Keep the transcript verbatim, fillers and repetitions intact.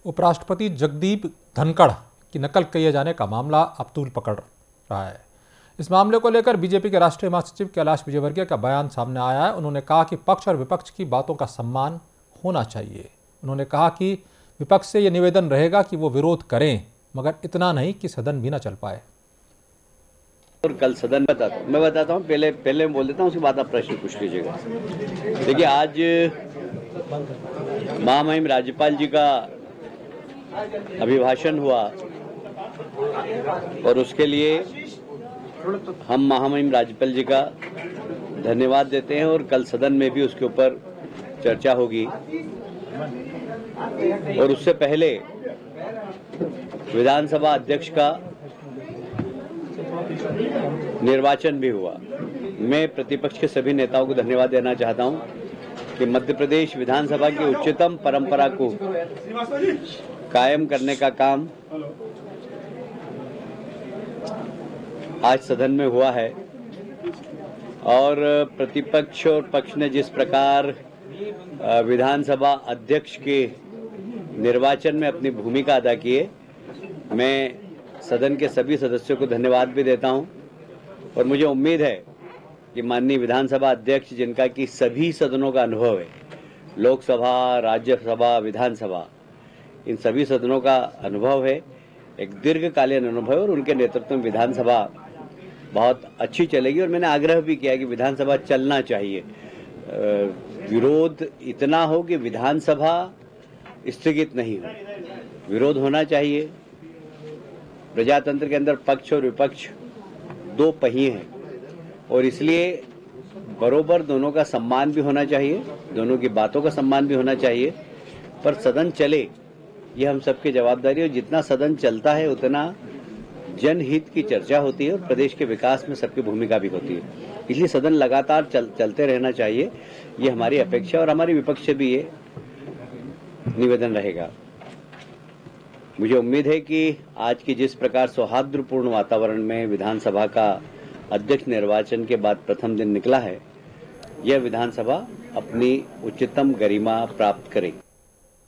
उपराष्ट्रपति जगदीप धनखड़ की नकल किए जाने का मामला अब तूल पकड़ रहा है। इस मामले को लेकर बीजेपी के राष्ट्रीय महासचिव कैलाश विजयवर्गीय का बयान सामने आया है। उन्होंने कहा कि पक्ष और विपक्ष की बातों का सम्मान होना चाहिए। उन्होंने कहा कि विपक्ष से यह निवेदन रहेगा कि वो विरोध करें, मगर इतना नहीं कि सदन भी न चल पाए। और कल सदन बताता हूँ मैं बताता हूँ पहले पहले बोल देता हूँ, उसके बाद आप प्रश्न पूछ लीजिएगा। देखिए, आज महामहिम राज्यपाल जी का अभिभाषण हुआ और उसके लिए हम महामहिम राज्यपाल जी का धन्यवाद देते हैं और कल सदन में भी उसके ऊपर चर्चा होगी। और उससे पहले विधानसभा अध्यक्ष का निर्वाचन भी हुआ। मैं प्रतिपक्ष के सभी नेताओं को धन्यवाद देना चाहता हूं कि मध्य प्रदेश विधानसभा की उच्चतम परंपरा को कायम करने का काम आज सदन में हुआ है। और प्रतिपक्ष और पक्ष ने जिस प्रकार विधानसभा अध्यक्ष के निर्वाचन में अपनी भूमिका अदा की है, मैं सदन के सभी सदस्यों को धन्यवाद भी देता हूं। और मुझे उम्मीद है कि माननीय विधानसभा अध्यक्ष, जिनका कि सभी सदनों का अनुभव है, लोकसभा, राज्यसभा, विधानसभा, इन सभी सदनों का अनुभव है, एक दीर्घकालीन अनुभव है और उनके नेतृत्व में विधानसभा बहुत अच्छी चलेगी। और मैंने आग्रह भी किया कि विधानसभा चलना चाहिए, विरोध इतना हो कि विधानसभा स्थगित नहीं हो, विरोध होना चाहिए। प्रजातंत्र के अंदर पक्ष और विपक्ष दो पहिए हैं और इसलिए बरोबर दोनों का सम्मान भी होना चाहिए, दोनों की बातों का सम्मान भी होना चाहिए। पर सदन चले, ये हम सबकी जवाबदारी है। जितना सदन चलता है उतना जनहित की चर्चा होती है और प्रदेश के विकास में सबकी भूमिका भी होती है। इसलिए सदन लगातार चल, चलते रहना चाहिए, ये हमारी अपेक्षा और हमारी विपक्ष से भी ये निवेदन रहेगा। मुझे उम्मीद है कि आज की जिस प्रकार सौहार्दपूर्ण वातावरण में विधानसभा का अध्यक्ष निर्वाचन के बाद प्रथम दिन निकला है, यह विधानसभा अपनी उच्चतम गरिमा प्राप्त करेगी।